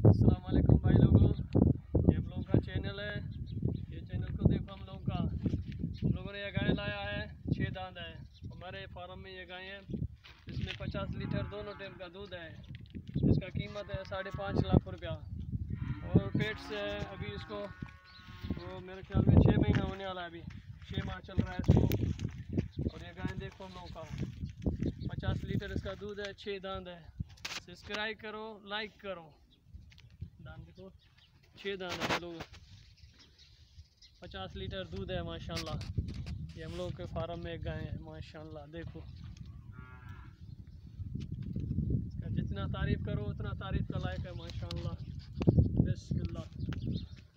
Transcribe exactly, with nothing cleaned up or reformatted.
अस्सलाम वालेकुम भाई लोगों, ये हम लोगों का चैनल है। ये चैनल को देखो, हम लोगों का हम लोगों ने ये गाय लाया है, छः दांत है हमारे फार्म में। ये गाय है, इसमें पचास लीटर दोनों टाइम का दूध है। इसका कीमत है साढ़े पाँच लाख रुपया और पेट से है अभी इसको, वो मेरे ख्याल में छः महीना होने वाला है, अभी छः माह चल रहा है इसको। और ये गाय देखो हम लोगों का पचास लीटर इसका दूध है, छः दांत है। सब्सक्राइब करो, लाइक करो। दान देखो, छः दान है लोग, पचास लीटर दूध है माशाल्लाह। ये हम लोग के फार्म में एक गाय है माशाल्लाह। देखो, इसका जितना तारीफ़ करो उतना तारीफ़ का लायक है माशाल्लाह। बिस्मिल्लाह।